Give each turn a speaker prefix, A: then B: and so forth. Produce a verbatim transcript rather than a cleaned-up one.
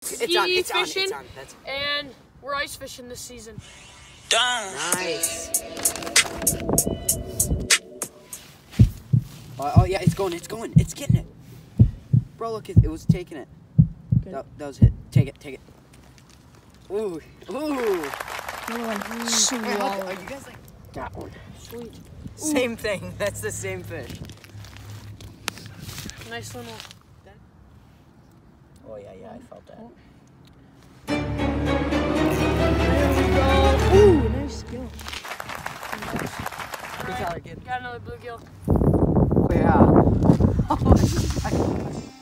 A: It's
B: E E
A: on, it's
B: fishing,
A: on, it's on. That's...
B: and we're ice fishing this season.
A: Nice. Oh, oh yeah, it's going, it's going, it's getting it. Bro, look, it, it was taking it. That, that was it. Take it, take it. Ooh, ooh.
B: Mm.
A: Wait, how, are you guys like
B: That one. Sweet.
A: same thing? That's the same fish.
B: Nice little.
A: Oh yeah, yeah, I felt that.
B: There we go. Ooh, nice skill.
A: Good color, kid.
B: Got another bluegill.
A: Oh yeah. Oh my God.